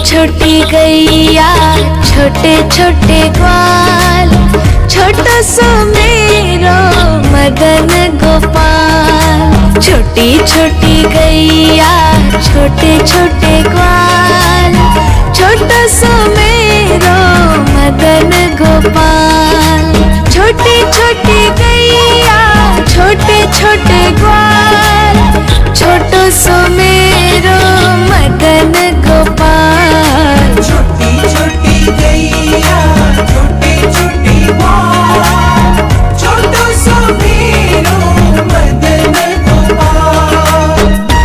छोटी गैया छोटे छोटे ग्वाल, छोटा सा मेरो मदन गोपाल। छोटी छोटी गैया छोटे छोटे ग्वाल, छोटा सा मेरो मदन गोपाल। छोटी छोटी गैया छोटे छोटे ग्वाल, छोटो सो मेरो मदन गोपाल। छोटी छोटी गैया छोटे छोटे ग्वाल, छोटो सो मेरो मदन गोपाल।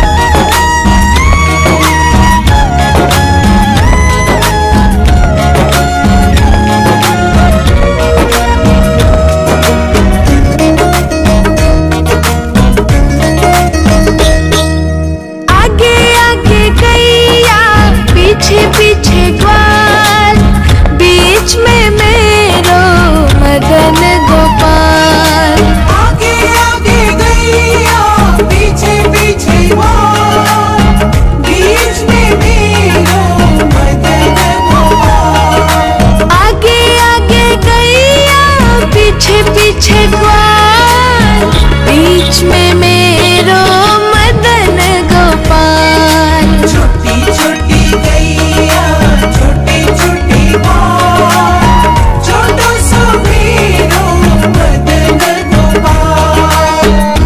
आगे आगे गैया पीछे पीछे ग्वाल, बीच में मेरो मदन गोपाल। आगे आगे गैया पीछे पीछे ग्वाल, बीच में मेरो मदन गोपाल। आगे आगे गैया पीछे पीछे ग्वाल, बीच में मेरो मदन गोपाल। छोटी छोटी गैया छोटे छोटे ग्वाल, छोटो सो मेरो मदन गोपाल।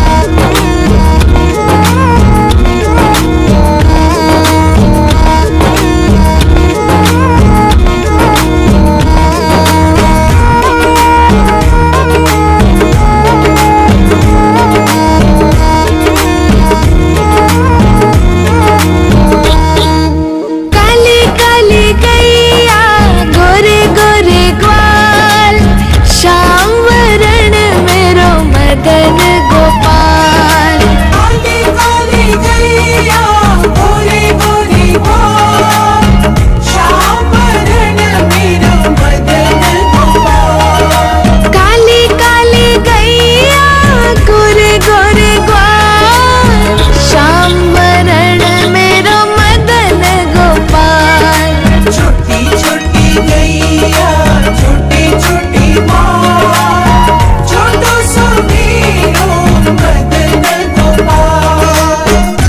काली काली गैया गोरे गोरे ग्वाल, श्याम वरण मेरो मदन गोपाल। काली काली गैया गोरे गोरे ग्वाल, श्याम वरण मेरो मदन गोपाल। काली काली गैया गोरे गोरे ग्वाल, श्याम वरण मेरो मदन गोपाल। छोटी छोटी गैया छोटे छोटे ग्वाल, छोटो सो मेरो मदन गोपाल।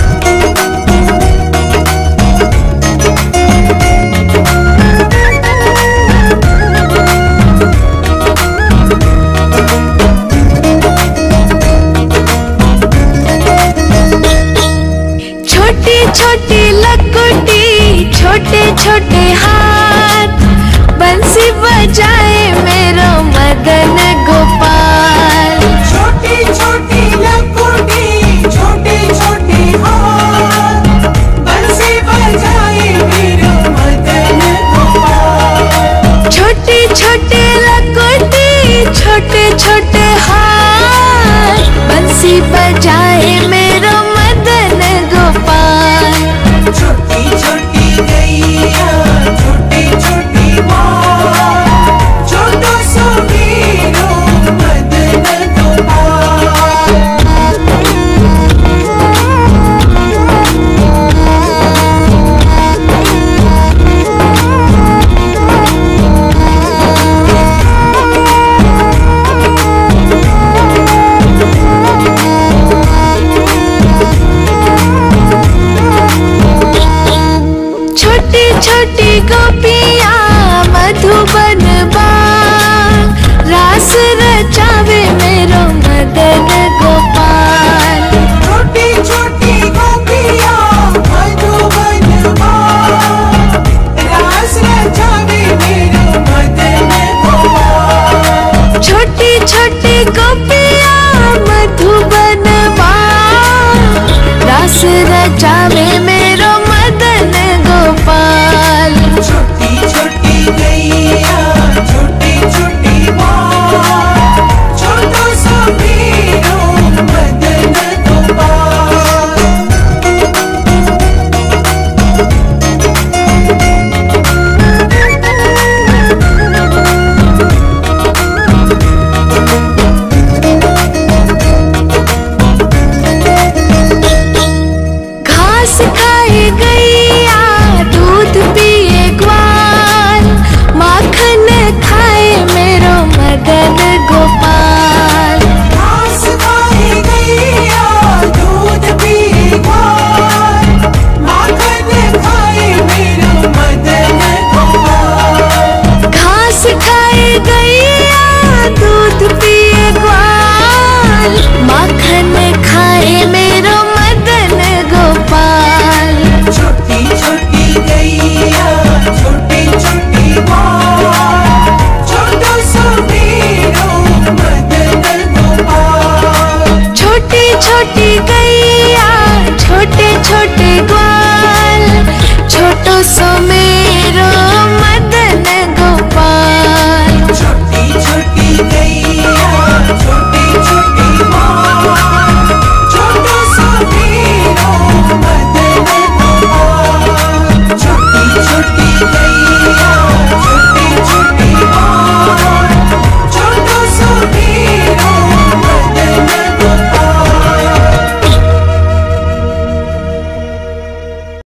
छोटी छोटी लकुटी छोटे छोटे हाथ, बंसी बजाए मेरो मदन गोपाल। छोटी छोटी लकुटी छोटे छोटे हाथ, बंसी बजाए मेरो मदन गोपाल। छोटी छोटी लकुटी छोटे छोटे हाथ, बंसी बजाए मेरो मदन गोपाल। छोटी छोटी गैया छोटे छोटे ग्वाल, छोटो सो मेरो मदन गोपाल। छोटी छोटी गोपियाँ मधुबन बाग, रास रचावे मेरो मदन गोपाल। छोटी छोटी गोपिया मधुबन बाग, रास रचावे मेरो मदन गोपाल। छोटी छोटी गोपियाँ